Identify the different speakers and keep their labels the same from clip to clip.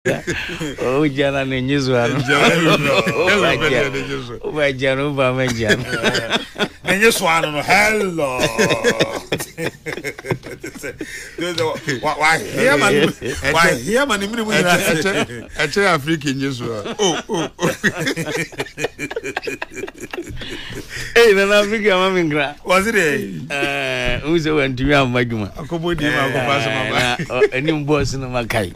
Speaker 1: Oh, Jana Ninjuzwan. Oh, my Jano, my Jan.
Speaker 2: And you swan, hello. Why, here, man? Why, here, man?
Speaker 3: Actually, African news. Oh.
Speaker 1: Hey, the African Mamingra.
Speaker 2: Was it
Speaker 1: Who's the one to me? I'm Maguma.
Speaker 3: I could put him out
Speaker 1: a new boss in the Makai.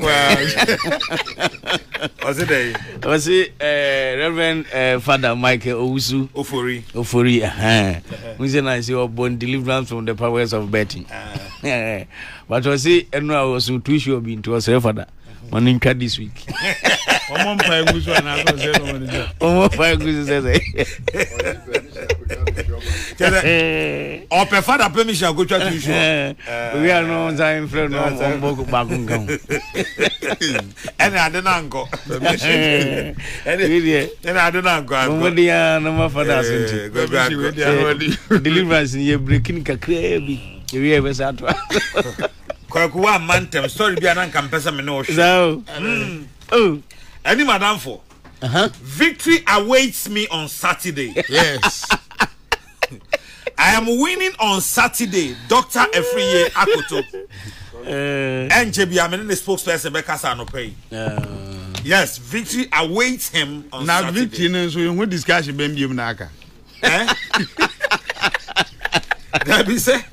Speaker 2: Was it
Speaker 1: Was it Reverend Father Michael Owusu Ofori? Who's a nice born deliverance from the powers of betting. But was it and I was too sure being to us father on in this week.
Speaker 3: One five goose one.
Speaker 1: Oh, 5 goose says
Speaker 2: or prefer the permission go to you.
Speaker 1: We are no time friend on Boku Bakung.
Speaker 2: And I don't uncle. And I don't uncle.
Speaker 1: No more for that. Deliverance in your breaking Kakrabi. You ever sat?
Speaker 2: Kwaku Mantem, sorry, be an campus.
Speaker 1: So, oh,
Speaker 2: any madam for victory awaits me on Saturday.
Speaker 3: Yes.
Speaker 2: I am winning on Saturday. Dr. Afriyie Akoto. And JB, I'm in the spokesperson Bekasa no pay. Yes, victory awaits him on
Speaker 3: now
Speaker 2: Saturday.
Speaker 3: Now victory, so you discuss your baby Naka.
Speaker 2: That be say.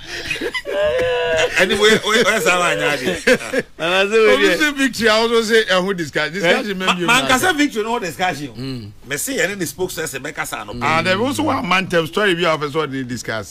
Speaker 2: Anyway, where's our
Speaker 3: victory? I also say, who discuss
Speaker 2: man can say victory, no discussion. Messi and the spokesperson Bekasa no pay.
Speaker 3: And there was one man tell story we have what they discuss.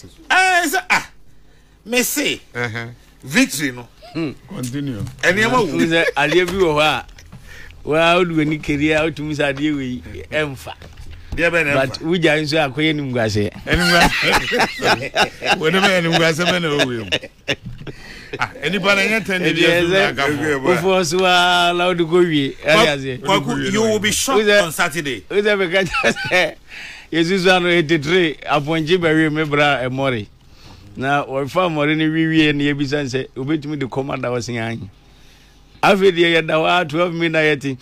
Speaker 2: Messi. Victory no.
Speaker 3: Continue.
Speaker 2: And you know,
Speaker 1: I leave you well, when you carry out to Miss Adi, Emfa. But we just are queen in Gassé.
Speaker 3: Whatever any was a man over. Anybody attended
Speaker 1: before so allowed to go. You
Speaker 2: will be shot on Saturday.
Speaker 1: With every catch, Jesus 183 upon Jibberry, Mebra, and Mori. Now, or far more than we and Yabisan said, obey me the commander was saying. After the year, 12 minutes.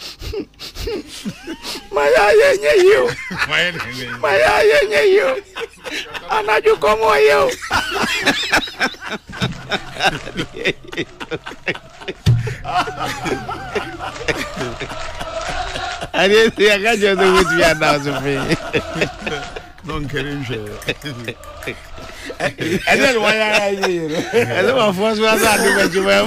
Speaker 1: My eye, you. My eye, you. And now you come on, you. I didn't see a guy just with me and now to me.
Speaker 3: Don't care him.
Speaker 2: And then why are you?
Speaker 1: And then my first was not doing well.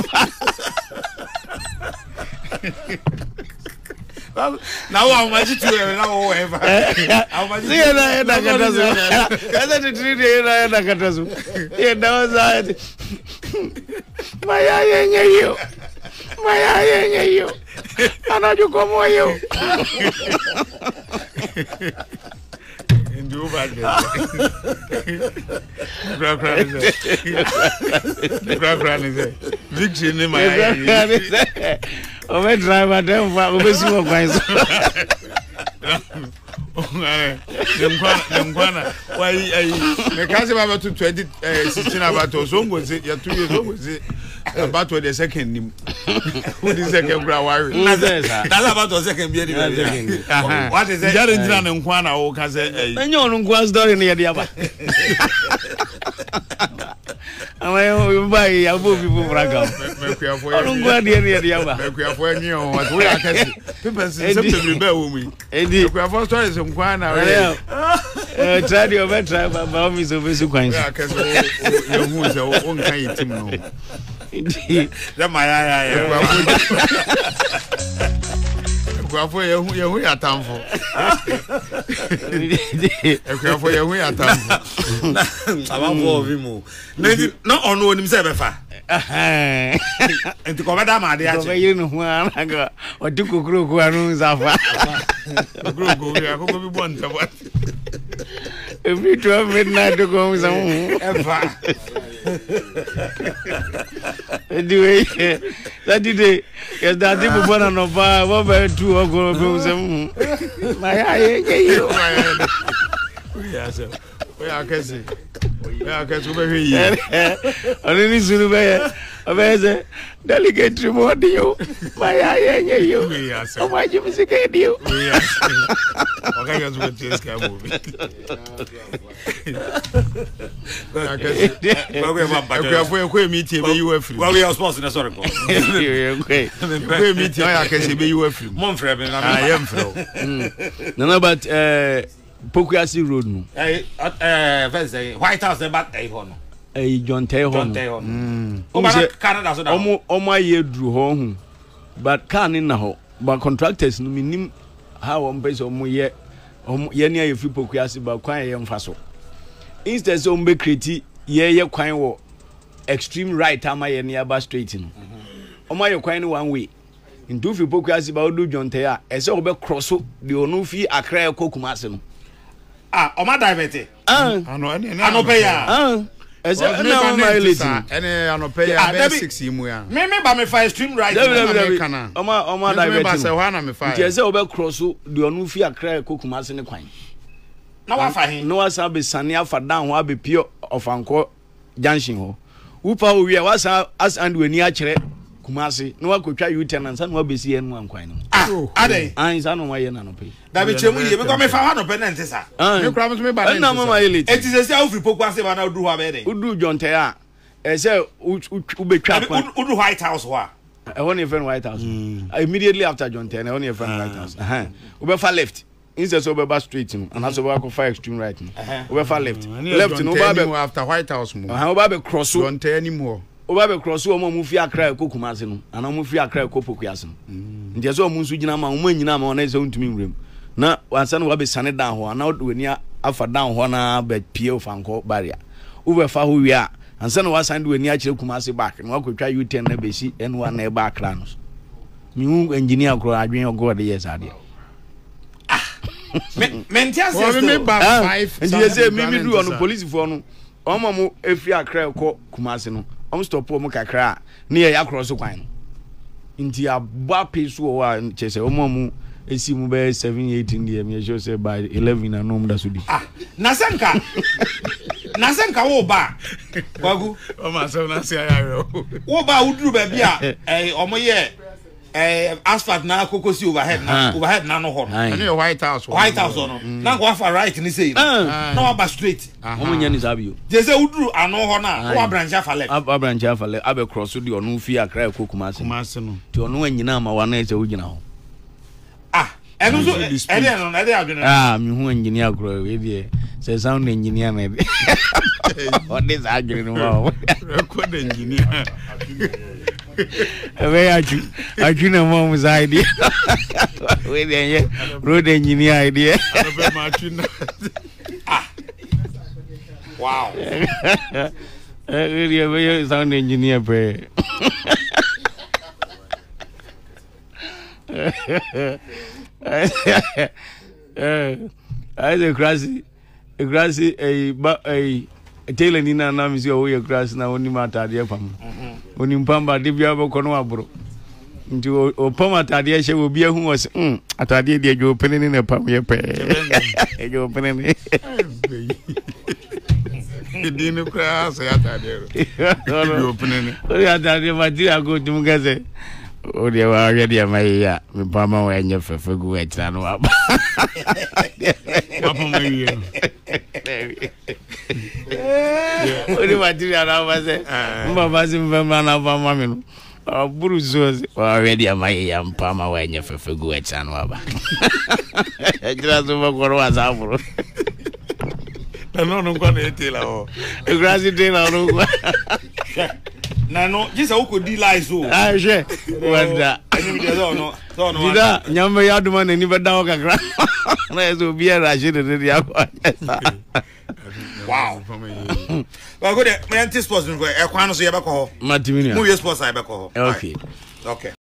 Speaker 2: Now I'm going to now ever. How much?
Speaker 1: See, I got us. I said to treat you, I got us. Yeah, that was it. My eye, you. My eye, you. And now you come on, you.
Speaker 3: Do bad. Victory in my eye.
Speaker 1: Oh, my driver, don't see what guys.
Speaker 3: Why, I can't about 16 about us. So was it? You're 2 years old. Was it about the second? Who is the second?
Speaker 2: That's about the second. What is it?
Speaker 3: Jared and Kwana or Kaze?
Speaker 1: And you're on Kwan's door near the other. I'm buy a movie for Braga. I don't go near the other.
Speaker 3: We are for you. What we are people say to rebel me.
Speaker 1: Indeed,
Speaker 3: we are for stories from Kwana.
Speaker 1: Try your better, but Bobby's of his coins.
Speaker 3: Who is our own kind of team.
Speaker 1: Indeed,
Speaker 2: that's my eye.
Speaker 3: For you, we are time for. For you, we are time for.
Speaker 2: I'm for him. Not on one himself. And to cover that, my dear,
Speaker 1: you know, I got or to Kokrokoo and Zafa.
Speaker 3: Kokrokoo, want to what?
Speaker 1: Every 12 midnight to go some. Anyway, that day, yes, that people born on a bar, what by 2 or go some. My eye, you.
Speaker 3: We are Kesseh. Ya Kesseh be yi.
Speaker 1: Oni ni sunu be obeze delegate mo dio. Ma ya yo. O ma ji musike dio.
Speaker 3: Okay, guys, we take this movie. We meeting be you free.
Speaker 2: Well, we are supposed to sorry.
Speaker 3: We meeting I can say be you free.
Speaker 2: Mon frère,
Speaker 3: I am free.
Speaker 1: No, but Pokuasi Road no.
Speaker 2: White House about a hono.
Speaker 1: John Tay
Speaker 2: John Tay hono. Canada so that.
Speaker 1: Omo ye dru ho but can in na ho. But contractors no minim how on base omo ye ne ayefi Pokuasi ba kwan ye mfa so. Instead so mbe create ye kwan wo extreme right ama ye nearby straight no. Omo ye kwan one way. Ndu fi Pokuasi ba odu John Tay a ese obe cross the onu fi Accra Kumasi no.
Speaker 2: Ah, Oma divert.
Speaker 3: Ano
Speaker 2: pay ya.
Speaker 1: Ese na o mileage.
Speaker 3: Ene ano pay ya be 6 yimu ya.
Speaker 2: Me ba me fa extreme right.
Speaker 1: Oma divert.
Speaker 3: Me ba se hwa na me fa.
Speaker 1: Ti ese obe cross the onu fi Accra Kumasi ne kwan.
Speaker 2: Na wa fa hin.
Speaker 1: No wasa be sane afa down ho abe pure of anko junction ho. Upa wo wi wasa as and weni a kire Kumasi no wakotwa U10 ansa no wabesi enu ankwan no.
Speaker 2: Ade.
Speaker 1: An sa no waye na no pe.
Speaker 2: Da be chemu ye me ko me fa ha no pe na ntesa.
Speaker 3: Me kura me ba na.
Speaker 1: Na mama elite.
Speaker 2: Eti se sia ofri Pokuasi ba na odu ho abede.
Speaker 1: Udu John Tay a ese ubetwa kwa.
Speaker 2: Udu White House ho a.
Speaker 1: I want your friend White House. Immediately after John Tay, I want your friend White House. Ubefa left. Instead so ubeba straight no. And also we go fire extreme right no. Ubefa left. Left no ba
Speaker 3: after White House mo.
Speaker 1: Uba be cross.
Speaker 3: John Tay anymore.
Speaker 1: Oba be cross o mo fi Accra Kumasi no ana mo fi Accra Pokuasi no ntia so mo nsu gina ma mo nyina ma ona se untumi nwrem na wansa no wa be sane down ho ana weni afa down ho na be pie ofanko barrier wo be fa ho wi a ansa no wa sane weni a kire Kumasi back no akotwa U10 na be si N1 na e ba Accra no mi hu engineer kro adwen ogode yes ade
Speaker 2: men tia se
Speaker 3: me ba 5
Speaker 1: ntia se mi du on police for no omo mo efi Accra Kumasi no stop mo kakra na ye across kwan nti abwa peso wa chese omo esi mu be 7-8 ndi me show say by 11 na no mda so di
Speaker 2: na senka wo ba Kwaku
Speaker 3: o ma so na se ayaro
Speaker 2: wo ba uduru ba bia omo ye asphalt na kokosi overhead na no ho
Speaker 3: no White House
Speaker 2: no na go afa right ni say na wa ba straight
Speaker 1: omo nya ni sabio
Speaker 2: je say uduru ano ho na wa branch afa left
Speaker 1: branch afa left abe cross di onu fi Accra Kumasi
Speaker 3: no
Speaker 1: ti onu anyina ma wa na ese ugina ho
Speaker 2: eno so ede no na ede adwene
Speaker 1: mi hu engineer kro we die say sound engineer na ede what is adwene no wa
Speaker 3: record engineer
Speaker 1: Ebe aju na mom side. We dey road engineer idea.
Speaker 2: Wow.
Speaker 1: Really sound engineer pre. I the grassy a tailor ni na na mi si o ye grass na oni mata de pam. Oni mpamba de bia bo kono abro. Nti o pam atade ye hye obi ahu wose atade de adwo penene na pam ye pe. Adwo penene.
Speaker 3: Dinu kra so atade ro. Adwo penene.
Speaker 1: O ya atade material go tum gase. O de wa ye de mai ya mi pama wa nya fefe gu etira no aba.
Speaker 3: Papa mai ye.
Speaker 1: Ori material na ba se. Mba ba se mba na ba ma mi no. Buru zozi wa ready amai ya mpama wa nya fefe gu etira no aba. Etira so ba koro wa zaburo.
Speaker 3: No kwa na etela o.
Speaker 1: Grassy tela no kwa.
Speaker 2: Na no jisa uko di lies o.
Speaker 1: Je. Wanda.
Speaker 2: Ani bi do no. So no.
Speaker 1: Dida nyamba ya duma na ni beda o kakra. Na eso bia ra je de dia ko.
Speaker 2: Wow. Well go there. Me anti sports no go. E kwan no so ye be ko ho.
Speaker 1: Matimi ni.
Speaker 2: Mu ye sports ai be ko ho.
Speaker 1: Okay.
Speaker 2: Okay.